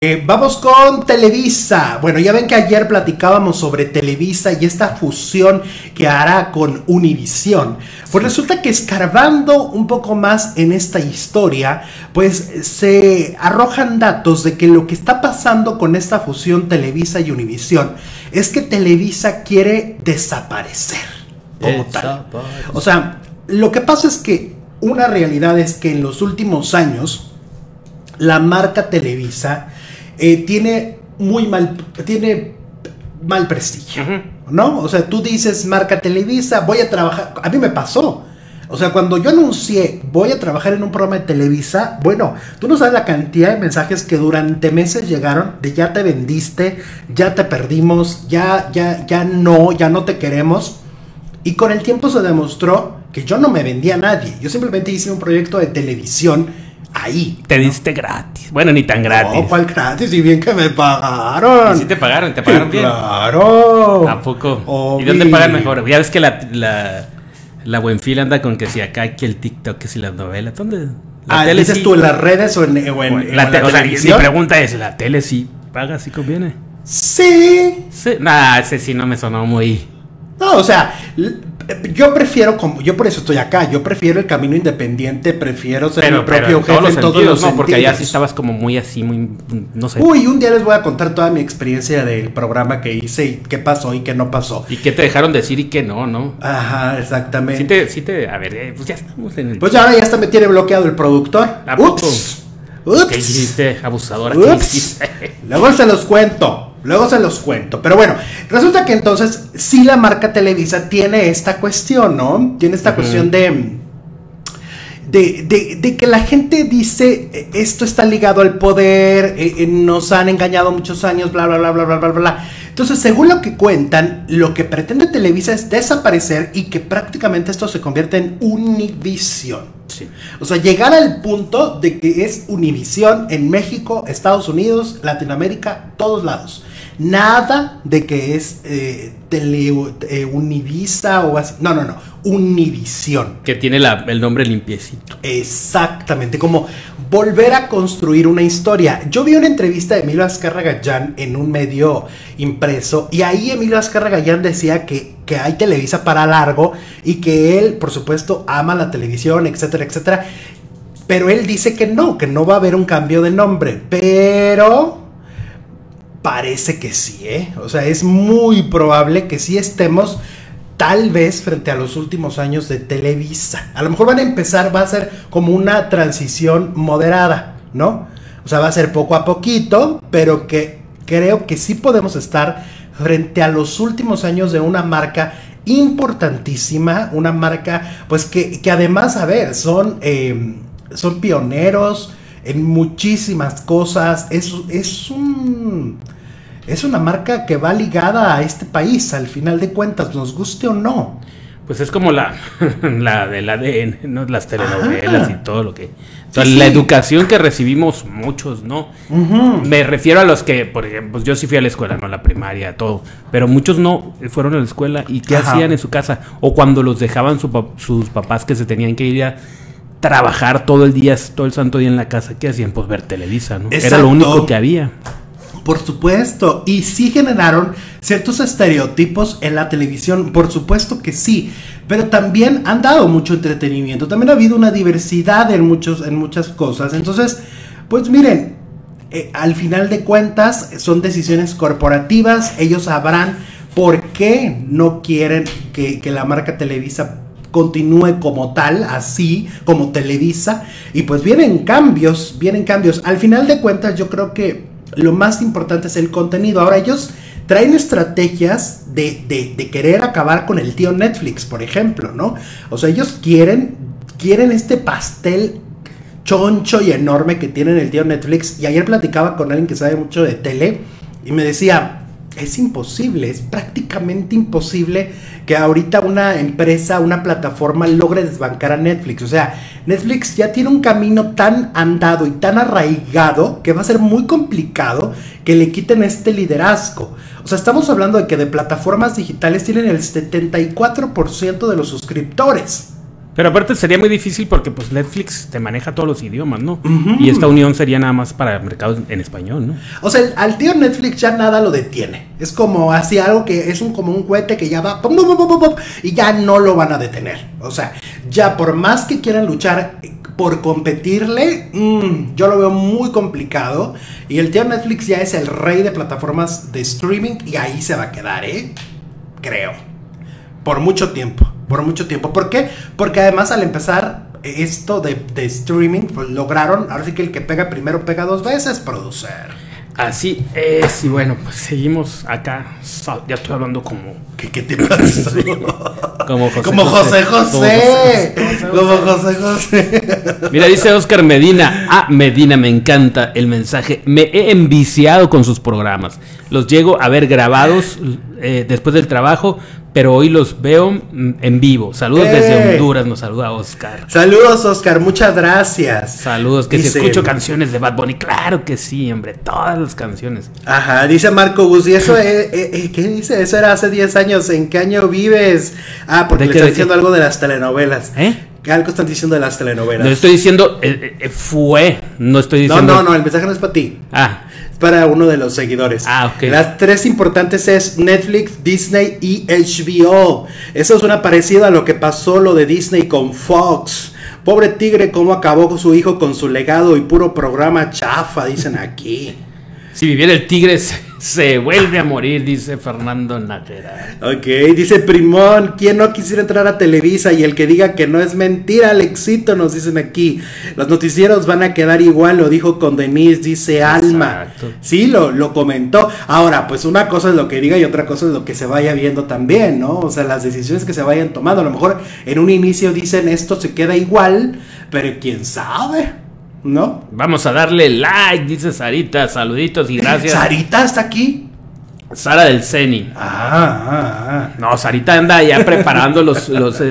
Vamos con Televisa. Bueno, ya ven que ayer platicábamos sobre Televisa y esta fusión que hará con Univisión. Pues resulta que escarbando un poco más en esta historia, pues se arrojan datos de que lo que está pasando con esta fusión Televisa y Univisión es que Televisa quiere desaparecer como tal. O sea, lo que pasa es que una realidad es que en los últimos años la marca Televisa tiene mal prestigio, ¿no? O sea, tú dices marca Televisa, voy a trabajar, a mí me pasó. O sea, cuando yo anuncié voy a trabajar en un programa de Televisa, bueno, tú no sabes la cantidad de mensajes que durante meses llegaron de ya te vendiste, ya te perdimos, ya no te queremos. Y con el tiempo se demostró que yo no me vendía a nadie. Yo simplemente hice un proyecto de televisión ahí. Te diste gratis. Bueno, ni tan gratis. No, ¿cuál gratis? Y bien que me pagaron. ¿Y sí te pagaron? ¿Te pagaron bien? Claro. ¿A poco? ¿Y dónde pagan mejor? Ya ves que la Buenfil anda con que si acá, que el TikTok, que si las novelas. ¿Dónde? La tele ¿dices sí, tú en las redes o en la televisión? Mi pregunta es, ¿la tele sí paga, sí conviene? Sí. Nah, ese sí no me sonó muy... No, o sea, yo prefiero, yo por eso estoy acá, yo prefiero el camino independiente, prefiero ser mi propio jefe en todos los sentidos. Porque allá sí estabas como muy así, muy, no sé. Uy, un día les voy a contar toda mi experiencia del programa que hice y qué pasó y qué no pasó. Y qué te dejaron decir y qué no, ¿no? Ajá, exactamente. A ver, pues ya estamos en el... Pues ahora ya hasta me tiene bloqueado el productor. Ups. ¿Qué hiciste, abusadora? ¿Qué hiciste? Luego se los cuento. Pero bueno, resulta que entonces sí la marca Televisa tiene esta cuestión, ¿no? Tiene esta cuestión de que la gente dice esto está ligado al poder, nos han engañado muchos años, bla, bla, bla, bla, bla, bla, bla. Entonces, según lo que cuentan, lo que pretende Televisa es desaparecer y que prácticamente esto se convierte en Univisión. Sí. O sea, llegar al punto de que es Univisión en México, Estados Unidos, Latinoamérica, todos lados. Nada de que es Univisa o así. No. Univisión. Que tiene el nombre limpiecito. Exactamente, como volver a construir una historia. Yo vi una entrevista de Emilio Azcárraga Gallán en un medio impreso y ahí Emilio Azcárraga Gallán decía que hay Televisa para largo y que él, por supuesto, ama la televisión, etcétera, etcétera. Pero él dice que no va a haber un cambio de nombre, pero... parece que sí, O sea, es muy probable que sí estemos tal vez frente a los últimos años de Televisa. A lo mejor va a ser como una transición moderada, ¿no? O sea, va a ser poco a poquito, pero que creo que sí podemos estar frente a los últimos años de una marca importantísima, una marca, pues que además, a ver, son pioneros en muchísimas cosas. Es una marca que va ligada a este país, al final de cuentas, nos guste o no. Pues es como la del ADN, ¿no? Las telenovelas y todo lo que... Sí, la educación que recibimos muchos, ¿no? Me refiero a los que, por ejemplo, pues yo sí fui a la escuela, ¿no? La primaria, todo. Pero muchos no fueron a la escuela y ¿qué hacían en su casa? O cuando los dejaban sus papás que se tenían que ir a trabajar todo el santo día en la casa, ¿qué hacían? Pues ver Televisa, ¿no? Exacto. Era lo único que había. Por supuesto, y sí generaron ciertos estereotipos en la televisión, por supuesto que sí, pero también han dado mucho entretenimiento, también ha habido una diversidad en muchas cosas. Entonces, pues miren, al final de cuentas son decisiones corporativas, ellos sabrán por qué no quieren que la marca Televisa continúe como tal, así como Televisa, y pues vienen cambios. Al final de cuentas yo creo que lo más importante es el contenido. Ahora ellos traen estrategias de querer acabar con el tío Netflix, por ejemplo, ¿no? O sea, ellos quieren este pastel choncho y enorme que tienen el tío Netflix. Y ayer platicaba con alguien que sabe mucho de tele y me decía, es imposible, es prácticamente imposible que ahorita una empresa, una plataforma logre desbancar a Netflix. O sea, Netflix ya tiene un camino tan andado y tan arraigado que va a ser muy complicado que le quiten este liderazgo. O sea, estamos hablando de que de plataformas digitales tienen el 74% de los suscriptores. Pero aparte sería muy difícil porque pues Netflix te maneja todos los idiomas, ¿no? Y esta unión sería nada más para mercados en español, ¿no? O sea, al tío Netflix ya nada lo detiene. Es como así algo que es como un cohete que ya va pum, pum, pum, pum, pum, y ya no lo van a detener. O sea, ya por más que quieran luchar por competirle, yo lo veo muy complicado. Y el tío Netflix ya es el rey de plataformas de streaming y ahí se va a quedar, creo. Por mucho tiempo. ¿Por qué? Porque además al empezar esto de streaming, pues lograron, ahora sí que el que pega primero pega dos veces, producer. Así es, y bueno, pues seguimos acá. Ya estoy hablando como... ¿Qué te pasa? Como José Como José José. Como José José. Mira, dice Oscar Medina. Medina, me encanta el mensaje. Me he enviciado con sus programas. Los llego a ver grabados después del trabajo, pero hoy los veo en vivo. Saludos desde Honduras, nos saluda Oscar. Saludos, Oscar, muchas gracias. Saludos, que dice, si escucho canciones de Bad Bunny. Claro que sí, hombre, todas las canciones. Ajá, dice Marco Gus, y eso, ¿qué dice? Eso era hace 10 años, ¿en qué año vives? Porque le están diciendo algo de las telenovelas. ¿Qué algo están diciendo de las telenovelas? No estoy diciendo, no estoy diciendo... No, el mensaje no es para ti. Es para uno de los seguidores. Ok. Las tres importantes es Netflix, Disney y HBO. Eso suena parecido a lo que pasó lo de Disney con Fox. Pobre tigre, cómo acabó su hijo con su legado y puro programa chafa, dicen aquí. Si viviera el tigre se vuelve a morir, dice Fernando Nájera. Ok, dice Primón, ¿quién no quisiera entrar a Televisa? Y el que diga que no es mentira, Alexito, nos dicen aquí. Los noticieros van a quedar igual, lo dijo con Denise, dice Alma. Exacto. Sí, lo comentó. Ahora, pues una cosa es lo que diga y otra cosa es lo que se vaya viendo también, ¿no? O sea, las decisiones que se vayan tomando. A lo mejor en un inicio dicen esto se queda igual, pero quién sabe, ¿no? Vamos a darle like, dice Sarita, saluditos y gracias. ¿Sarita está aquí? Sara del Ceni. No, Sarita anda ya preparando los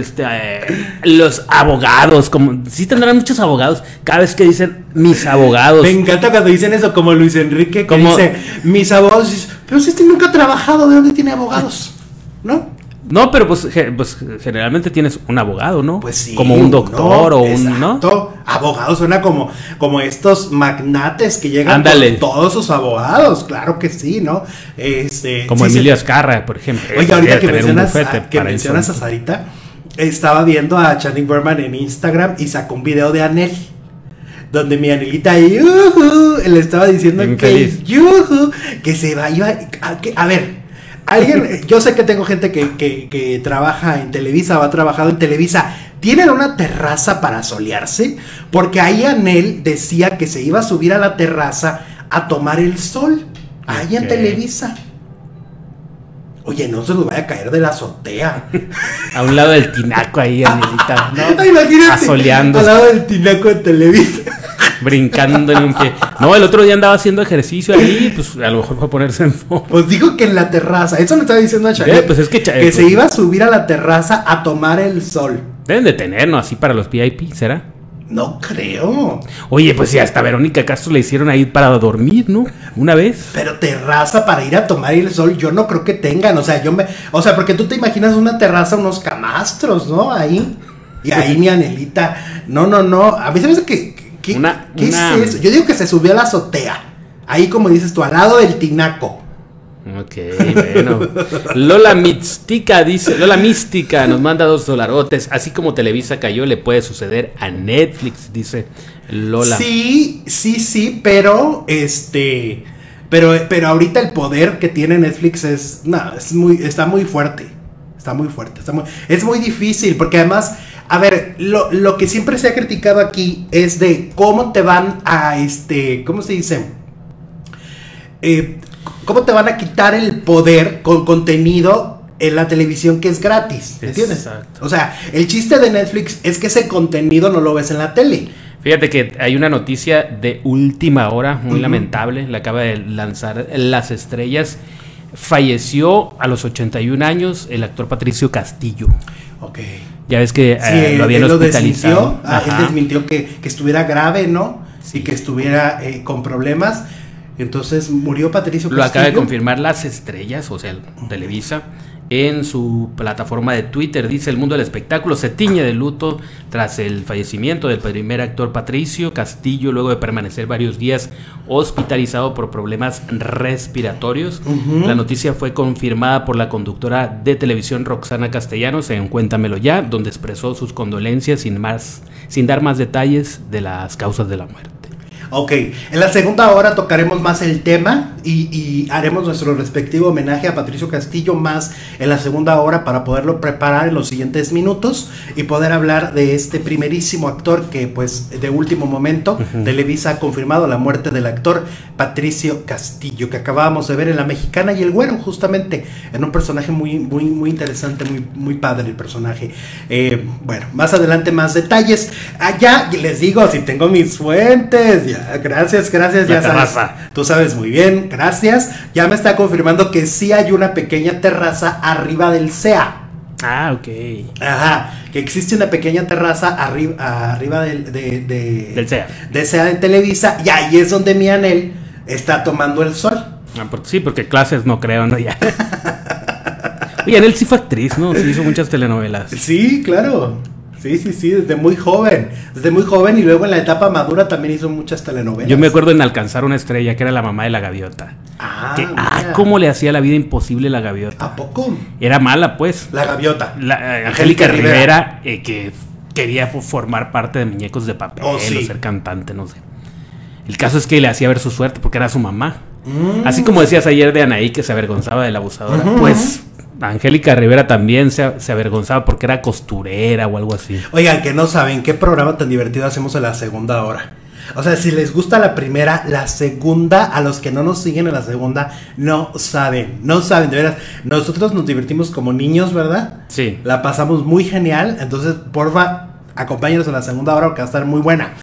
abogados. Como, sí tendrán muchos abogados. Cada vez que dicen mis abogados. Me encanta cuando dicen eso, como Luis Enrique, que dice mis abogados. Pero si este nunca ha trabajado, ¿de dónde tiene abogados? ¿No? No, pero pues generalmente tienes un abogado, ¿no? Pues sí. Como un doctor o exacto. un, ¿no? Abogado suena como estos magnates que llegan con todos sus abogados, claro que sí, ¿no? Como Emilio Azcarra, por ejemplo. Oye, ahorita que mencionas a Sarita, estaba viendo a Channing Berman en Instagram y sacó un video de Anel, donde mi Anelita le estaba diciendo que se iba a ver. Alguien, yo sé que tengo gente que trabaja en Televisa o ha trabajado en Televisa. ¿Tienen una terraza para solearse? Porque ahí Anel decía que se iba a subir a la terraza a tomar el sol. Ahí en Televisa. Oye, no se nos vaya a caer de la azotea. A un lado del tinaco ahí, Anelita, ¿no? Imagínate, asoleando. al lado del tinaco de Televisa. Brincando en un pie. No, el otro día andaba haciendo ejercicio ahí, pues a lo mejor fue a ponerse en forma. Pues dijo que en la terraza, eso le estaba diciendo a Chanel, pues es que se iba a subir a la terraza a tomar el sol. Deben de tener, ¿no? Así para los VIP, ¿será? No creo. Oye, pues sí, hasta Verónica Castro le hicieron ahí para dormir, ¿no? Una vez. Pero terraza para ir a tomar el sol, yo no creo que tengan. O sea, porque tú te imaginas una terraza, unos camastros, ¿no? Ahí. Y ahí mi Anelita. No. A mí se me dice que. ¿Qué es eso? Yo digo que se subió a la azotea. Ahí, como dices tú, al lado del tinaco. Ok, bueno. Lola Mística nos manda $2. Así como Televisa cayó, le puede suceder a Netflix, dice Lola. Sí, pero pero ahorita el poder que tiene Netflix está muy fuerte. Es muy difícil, porque además, a ver, lo que siempre se ha criticado aquí es de cómo te van a ¿cómo se dice? ¿Cómo te van a quitar el poder con contenido en la televisión que es gratis? ¿Entiendes? Exacto. O sea, el chiste de Netflix es que ese contenido no lo ves en la tele. Fíjate que hay una noticia de última hora, muy lamentable, la acaba de lanzar Las Estrellas. Falleció a los 81 años el actor Patricio Castillo. Ok. Ya ves que lo habían hospitalizado. Él desmintió que estuviera grave, ¿no? Sí. Y que estuviera con problemas. Entonces murió Patricio Castillo. Lo acaba de confirmar Las Estrellas, o sea, Televisa. en su plataforma de Twitter. Dice: el mundo del espectáculo se tiñe de luto tras el fallecimiento del primer actor Patricio Castillo, luego de permanecer varios días hospitalizado por problemas respiratorios. La noticia fue confirmada por la conductora de televisión Roxana Castellanos en Cuéntamelo Ya, donde expresó sus condolencias sin dar más detalles de las causas de la muerte. Ok, en la segunda hora tocaremos más el tema y haremos nuestro respectivo homenaje a Patricio Castillo más en la segunda hora para poderlo preparar en los siguientes minutos y poder hablar de este primerísimo actor que pues de último momento Televisa ha confirmado la muerte del actor Patricio Castillo, que acabábamos de ver en La Mexicana y El Güero, justamente en un personaje muy interesante, muy padre el personaje. Bueno, más adelante más detalles. Allá les digo, si tengo mis fuentes, ya. Gracias, ya sabes, tú sabes muy bien, gracias. Ya me está confirmando que sí hay una pequeña terraza arriba del CEA. Ah, ok. Ajá, que existe una pequeña terraza arriba del CEA. Del CEA de Televisa, y ahí es donde mi Anel está tomando el sol. Sí, porque clases no creo, ¿no? Ya. Oye, Anel sí fue actriz, ¿no? Sí hizo muchas telenovelas. Sí, claro. Sí, desde muy joven y luego en la etapa madura también hizo muchas telenovelas. Yo me acuerdo en Alcanzar una estrella, que era la mamá de la gaviota. Cómo le hacía la vida imposible la gaviota. ¿A poco? Era mala, pues. La gaviota. Angélica Rivera, que quería formar parte de Muñecos de Papel o ser cantante, no sé. El caso es que le hacía ver su suerte porque era su mamá. Así como decías ayer de Anaí, que se avergonzaba de la abusadora, pues Angélica Rivera también se avergonzaba porque era costurera o algo así. Oigan, que no saben qué programa tan divertido hacemos en la segunda hora. O sea, si les gusta la primera, la segunda, a los que no nos siguen en la segunda, no saben, de veras. Nosotros nos divertimos como niños, ¿verdad? Sí. La pasamos muy genial, entonces, porfa, acompáñenos en la segunda hora porque va a estar muy buena.